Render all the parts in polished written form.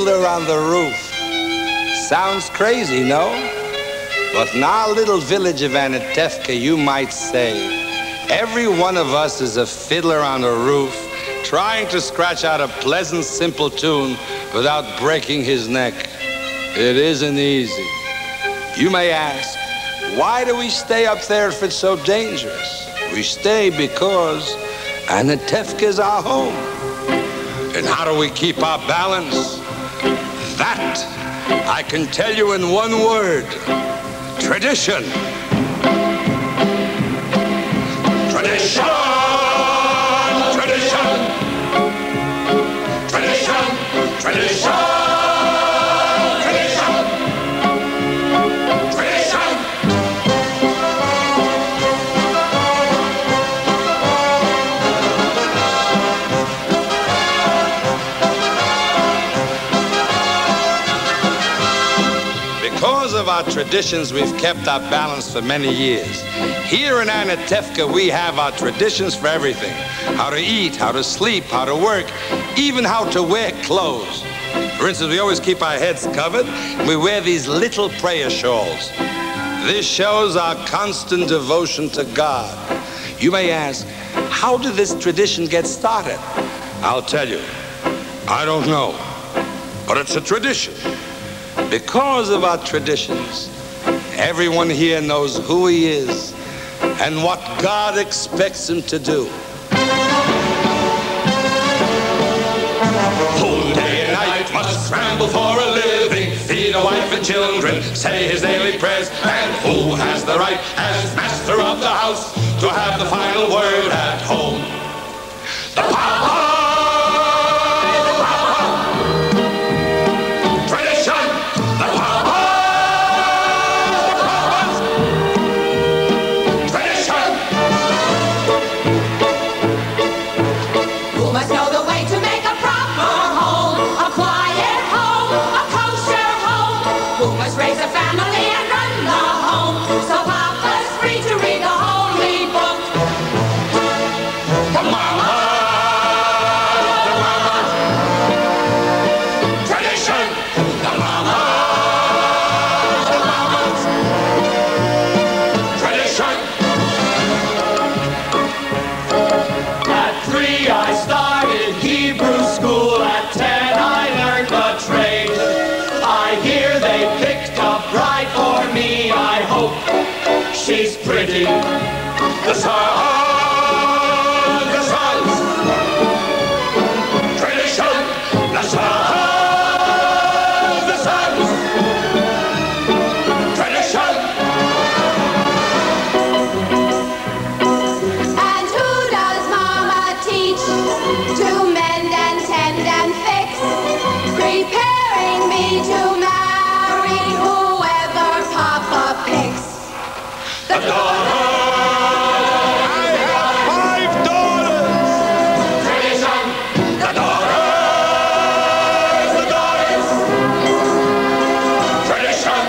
fiddler on the roof. Sounds crazy, no? But in our little village of Anatevka, you might say, every one of us is a fiddler on the roof, trying to scratch out a pleasant, simple tune without breaking his neck. It isn't easy. You may ask, why do we stay up there if it's so dangerous? We stay because Anatevka is our home. And how do we keep our balance? That I can tell you in one word: tradition. Tradition! Tradition! Tradition! Tradition! Because of our traditions, we've kept our balance for many years. Here in Anatevka, we have our traditions for everything. How to eat, how to sleep, how to work, even how to wear clothes. For instance, we always keep our heads covered, and we wear these little prayer shawls. This shows our constant devotion to God. You may ask, how did this tradition get started? I'll tell you, I don't know, but it's a tradition. Because of our traditions, everyone here knows who he is and what God expects him to do. Whole day and night must scramble for a living, feed a wife and children, say his daily prayers, and who has the right, as master of the house, to have the final word at home? The Papa! She's pretty. The sons. Tradition. The sons. Tradition. And who does Mama teach to mend and tend and fix, preparing me to marry whoever Papa picks? The daughter. I have 5 daughters. Tradition. The daughters. The daughters. Tradition.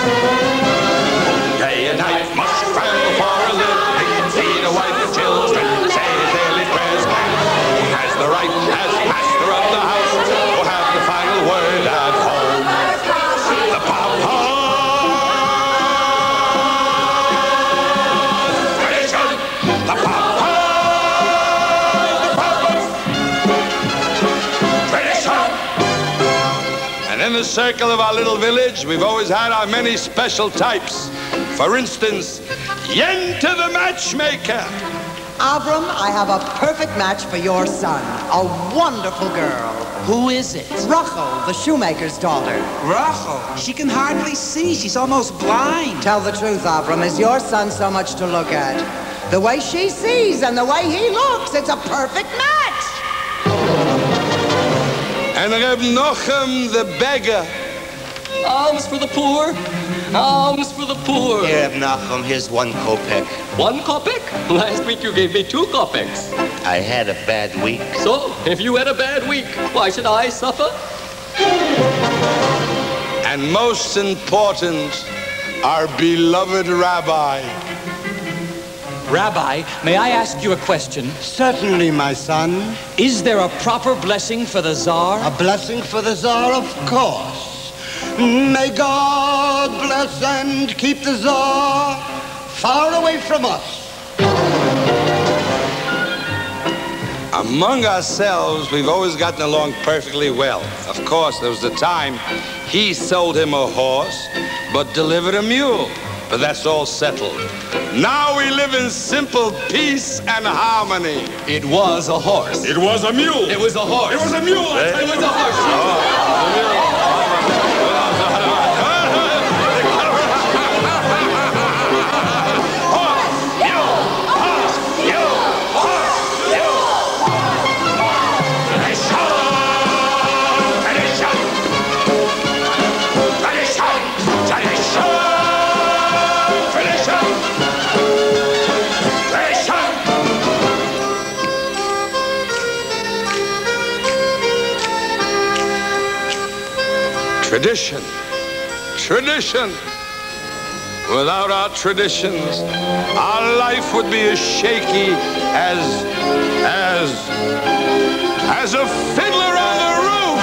Day and night must scramble for a living, feed a wife and children, say his daily prayers, and has the right, as master of the house, to have the final word at home. The Papa. In the circle of our little village, we've always had our many special types. For instance, Yenta the matchmaker. Avram, I have a perfect match for your son. A wonderful girl. Who is it? Rachel, the shoemaker's daughter. Rachel. She can hardly see. She's almost blind. Tell the truth, Avram. Is your son so much to look at? The way she sees and the way he looks, it's a perfect match. And Reb Nochem the beggar. Alms for the poor. Alms for the poor. Here, Reb Nochem, here's 1 kopek. 1 kopek? Last week you gave me 2 kopeks. I had a bad week. So, if you had a bad week, why should I suffer? And most important, our beloved rabbi. Rabbi, may I ask you a question? Certainly, my son. Is there a proper blessing for the Tsar? A blessing for the Tsar, of course. May God bless and keep the Tsar far away from us. Among ourselves, we've always gotten along perfectly well. Of course, there was a time he sold him a horse, but delivered a mule. But that's all settled. Now we live in simple peace and harmony. It was a horse. It was a mule. It was a horse. It was a mule. It was a horse. Tradition. Tradition. Without our traditions, our life would be as shaky as a fiddler on the roof.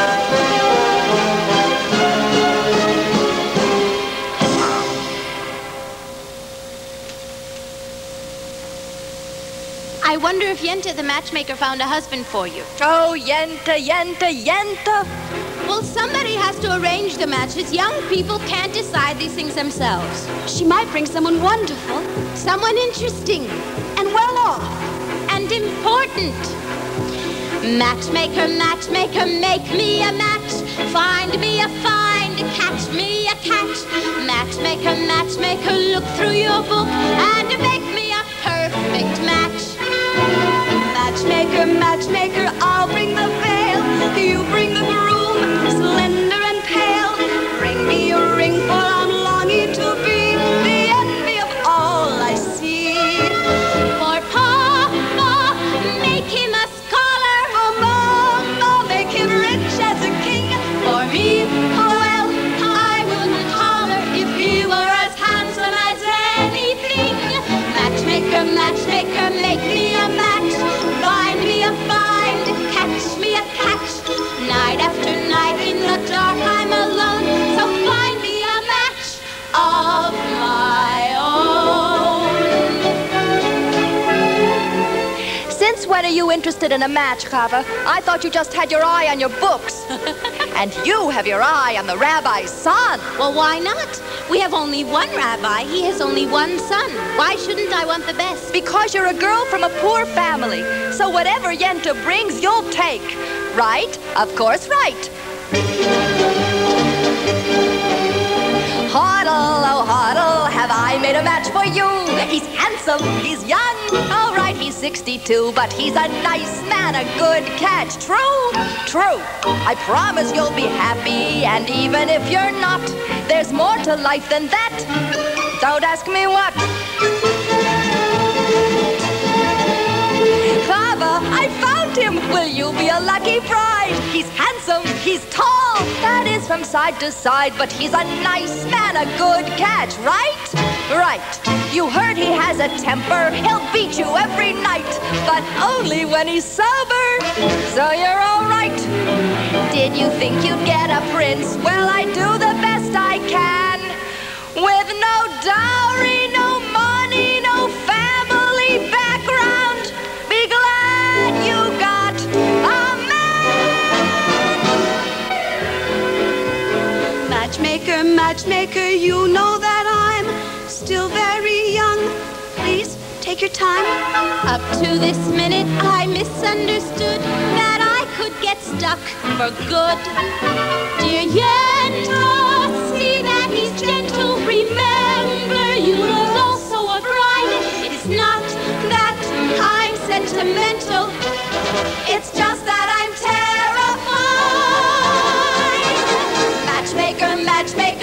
I wonder if Yenta the matchmaker found a husband for you. Oh, Yenta, Yenta, Yenta. Well, somebody has to arrange the matches. Young people can't decide these things themselves. She might bring someone wonderful. Someone interesting. And well off. And important. Matchmaker, matchmaker, make me a match. Find me a find, catch me a catch. Matchmaker, matchmaker, look through your book and make me a perfect match. Matchmaker, matchmaker, I'll bring the veil. You bring the groom, slender and pale. Bring me a ring, for I'm longing to be the envy of all I see. For Papa, make him a scholar. For Mama, make him rich as a king. For me, well, I wouldn't holler if he were as handsome as anything. Matchmaker, matchmaker, make me a match. Find me a find, catch me a catch. Night after night in the dark I'm alone, so find me a match of my own. Since when are you interested in a match, Chava? I thought you just had your eye on your books. And you have your eye on the rabbi's son. Well, why not? We have only one rabbi. He has only one son. Why shouldn't I want the best? Because you're a girl from a poor family. So whatever Yenta brings, you'll take. Right? Of course, right. Hoddle, oh hoddle, have I made a match for you? He's handsome, he's young. All right, he's 62, but he's a nice man, a good catch. True? True. I promise you'll be happy, and even if you're not, there's more to life than that. Don't ask me what. Chava, I found him. Will you be a lucky bride? He's handsome, he's tall, that is from side to side, but he's a nice man, a good catch, right? Right. You heard he has a temper. He'll beat you every night, but only when he's sober. So you're all right. Did you think you'd get a prince? Well, I do the best I can. With no dowry, no money, no family background. Be glad you got a man. Matchmaker, matchmaker, you know that I'm still very young. Please take your time. Up to this minute, I misunderstood that I could get stuck for good. Dear Yenta, see that he's gentle. Remember, you are also a bride. It is not that I'm sentimental. It's just that I'm terrified. Matchmaker, matchmaker.